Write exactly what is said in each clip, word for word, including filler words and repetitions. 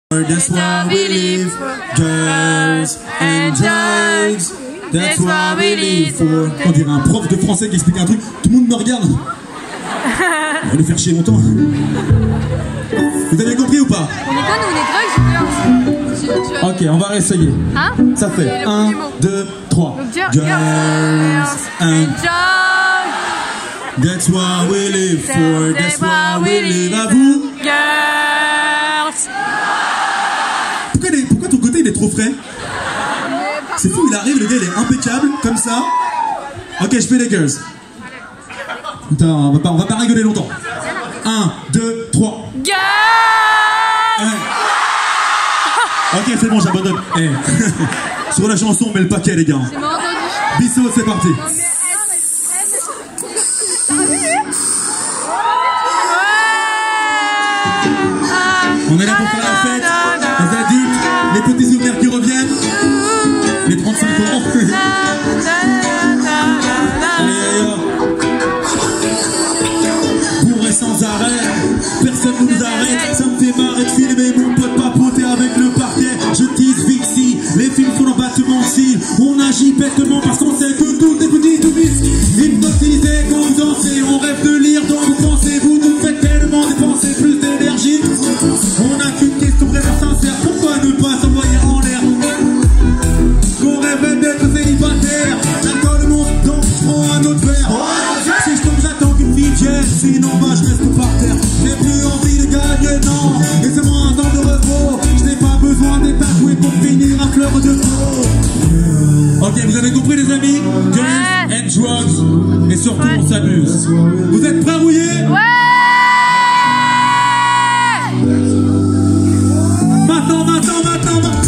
That's why we live for girls and drugs. That's why we live for. On dirait un prof de français qui explique un truc. Tout le monde me regarde. On va nous faire chier longtemps. Vous avez compris ou pas? On est quoi, nous, on est drugs? Ok, on va réessayer. Hein? Ça fait un, deux, trois. Girls and drugs. That's why we live for. That's why we live. À vous. Girls. Pourquoi, les, pourquoi ton côté il est trop frais? C'est fou, il arrive, le gars il est impeccable, comme ça. Ok, je fais les girls. Putain, on va pas, on va pas rigoler longtemps. un, deux, trois. Girls. Ouais. Ok, c'est bon, j'abandonne. Hey. Sur la chanson, on met le paquet, les gars. Bissot, c'est parti. On est là pour faire la fête, les adultes, les petits souvenirs qui reviennent, les trente-cinq ans. Pour et sans arrêt, personne ne nous arrête. Ça me fait marrer de filmer mon pote papoter avec le parquet. Je tease Vixi, les films font l'embattement de cils. On agit bêtement parce qu'on sait que tout est petit, tout vite. Hypnotisé, comme danser, on rêve de lire dans vos pensées. Vous nous faites tellement dépenser plus d'énergie. On n'a qu'une question vraiment sincère, pourquoi ne pas s'envoyer en l'air? Qu'on rêve d'être célibataire, l'alcool monte donc prends un autre verre. Si je tombe j'attends qu'une fille vienne, sinon bah je reste par terre. J'ai plus envie de gagner, non, laissez-moi un temps de repos. Je n'ai pas besoin d'être tatoué pour finir à fleur de peau. Ok, vous avez compris les amis? Girls and drugs, et surtout on s'amuse. Vous êtes prêts à rouiller? Ouais. Maintenant, maintenant, maintenant, maintenant.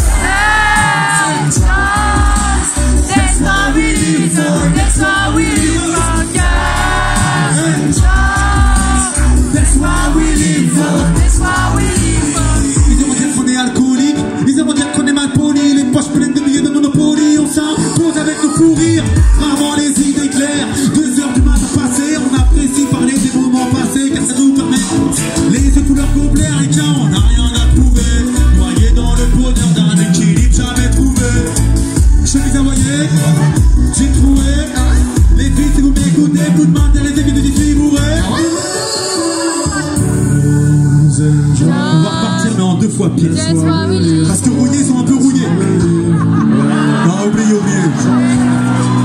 That's why we live for. That's why we live for. Girls. That's why we live for. That's why we live for. Ils aiment dire qu'on est alcoolique, ils aiment dire qu'on est mal poli, les poches pleines de billets de Monopoly. On s'impose avec nos fous rires, rarement les idées claires. Deux heures du matin passées, on apprécie parler des moments passés, car ça nous permet les yeux couleur gobelets. Et tiens, on n'a rien à prouver. Dans le bonheur d'un équilibre jamais trouvé. Chemise hawaïenne, j'ai trouvé. Les filles, si vous m'écoutez, coup de main derrière les amis de dix filles bourrées. On va repartir, mais en deux fois pire. Parce que rouillés sont un peu rouillés. Non, oubliez, oubliez.